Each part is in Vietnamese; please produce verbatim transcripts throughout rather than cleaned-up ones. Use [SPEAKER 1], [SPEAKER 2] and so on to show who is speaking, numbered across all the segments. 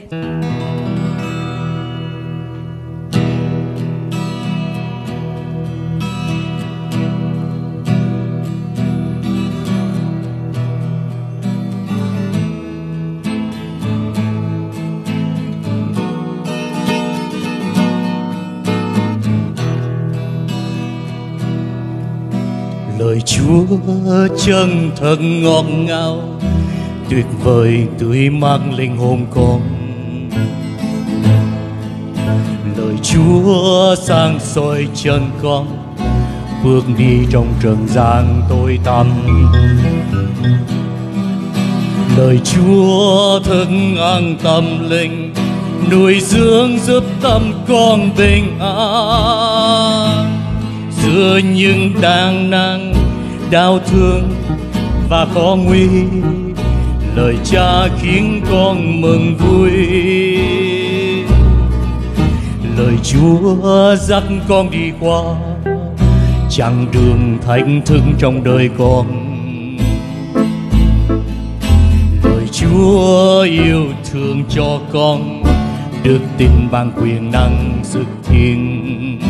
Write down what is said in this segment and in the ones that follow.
[SPEAKER 1] Lời Chúa chân thật ngọt ngào, tuyệt vời tươi mát linh hồn con. Lời Chúa sáng soi chân con, bước đi trong trần gian tối tăm. Lời Chúa thức ăn tâm linh, nuôi dưỡng giúp tâm con bình an. Giữa những đàn năng đau thương và khó nguy, lời Cha khiến con mừng vui. Lời Chúa dắt con đi qua chặng đường thánh thức trong đời con. Lời Chúa yêu thương cho con được tin bằng quyền năng sức thiên.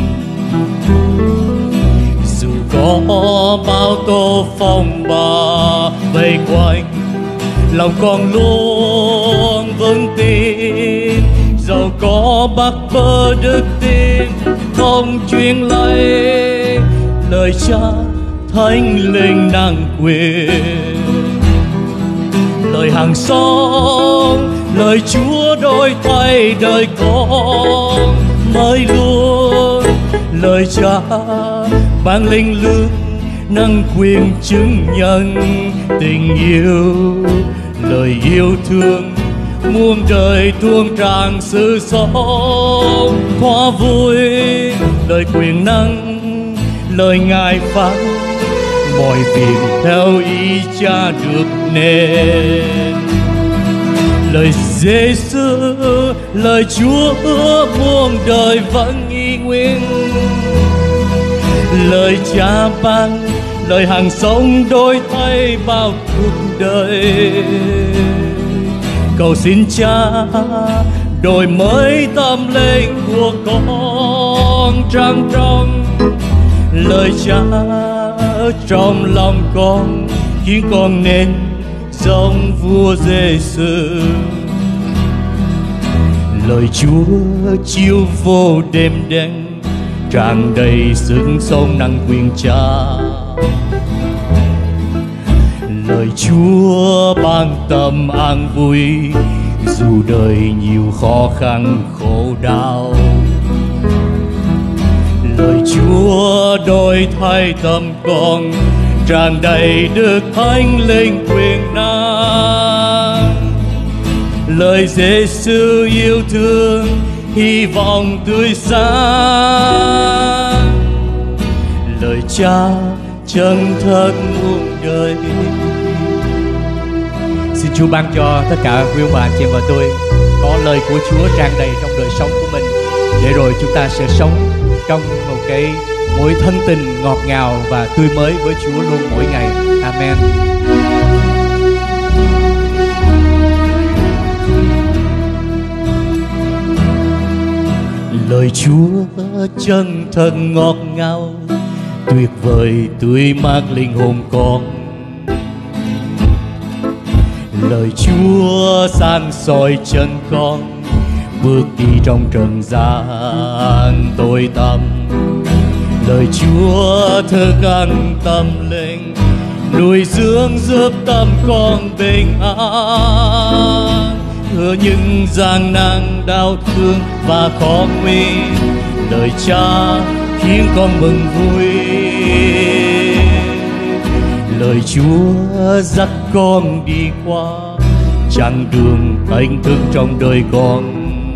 [SPEAKER 1] Dù có bao tố phong ba vây quanh, lòng con luôn vững tin. Dẫu có bắt bớ đức tin không truyền lạy, lời Cha thánh linh năng quyền. Lời hàng sống, lời Chúa đổi thay đời con mới luôn. Lời Cha ban linh lực năng quyền chứng nhận tình yêu. Lời yêu thương muôn đời tuôn tràn sự sống hoa vui. Lời quyền năng, lời Ngài phán, mọi việc theo ý Cha được nên. Lời Giê-xu, lời Chúa ước muôn đời vẫn y nguyên. Lời Cha ban, lời hàng sống đổi thay bao cuộc đời. Cầu xin Cha đổi mới tâm linh của con trang trong. Lời Cha trong lòng con khiến con nên giống vua Giê-xu. Lời Chúa chiếu vô đêm đen, tràn đầy sức sống năng quyền Cha. Lời Chúa ban tâm an vui, dù đời nhiều khó khăn khổ đau. Lời Chúa đổi thay tâm con, tràn đầy đức thánh linh quyền năng. Lời Giê-xu yêu thương, hy vọng tươi sáng. Lời Cha chân thật muôn đời. Xin Chúa ban cho tất cả quý ông bà anh chị em và tôi có lời của Chúa tràn đầy trong đời sống của mình, để rồi chúng ta sẽ sống trong một cái mối thân tình ngọt ngào và tươi mới với Chúa luôn mỗi ngày. Amen. Lời Chúa chân thật ngọt ngào, tuyệt vời tươi mát linh hồn con. Lời Chúa san soi chân con, bước đi trong trần gian tối tăm. Lời Chúa thức ăn tâm linh, nuôi dưỡng giúp tâm con bình an. Hứa những gian nan đau thương và khó nguy, lời Cha khiến con mừng vui. Lời Chúa dắt con đi qua chặng đường thánh thức trong đời con.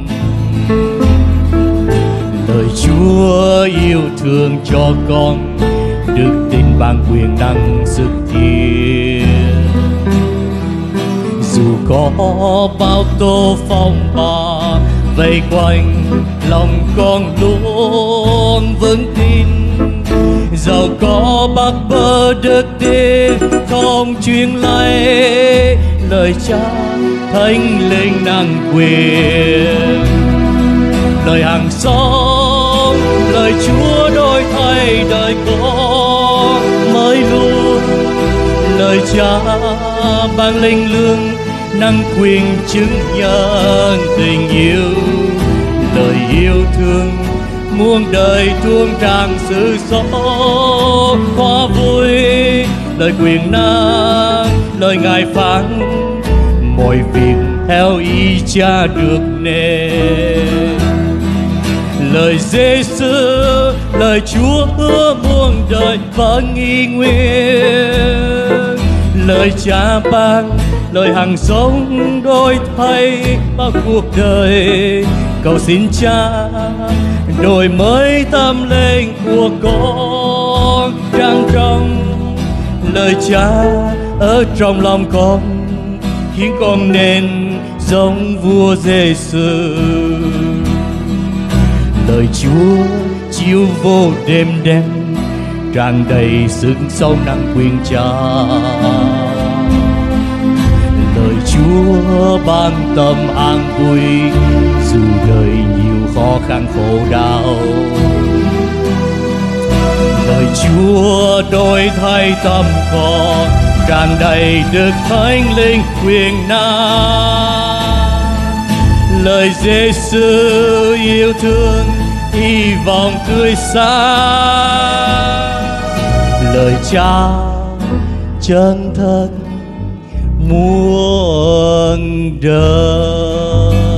[SPEAKER 1] Lời Chúa yêu thương cho con được tin ban quyền năng sức thiên. Dù có bao tố phong ba vây quanh, lòng con luôn vững tin. Dẫu có bắc bờ đất đêm không truyền lại lời cha thánh linh năng quyền, lời hàng xóm, lời Chúa đổi thay đời con mới luôn, lời cha ban linh lương năng quyền chứng nhân tình yêu, lời yêu thương muôn đời tuôn tràn sự sống hoa vui, lời quyền năng, lời ngài phán mọi việc theo ý cha được nên. Lời Giê-xu, lời Chúa hứa muôn đời vẫn y nguyên, lời cha ban, lời hằng sống đổi thay bao cuộc đời. Cầu xin cha đổi mới tâm linh của con, trang trong lời cha ở trong lòng con, khiến con nên giống vua Giê-xu. Lời Chúa chiếu vô đêm đêm, tràn đầy sức sống năng quyền cha. Lời Chúa ban tâm an vui, dù đời nhiều khó khăn khổ đau. Lời Chúa đổi thay tâm con, tràn đầy đức thánh linh quyền năng. Lời Giê-xu yêu thương, hy vọng tươi sáng. Lời cha chân thật muôn đời.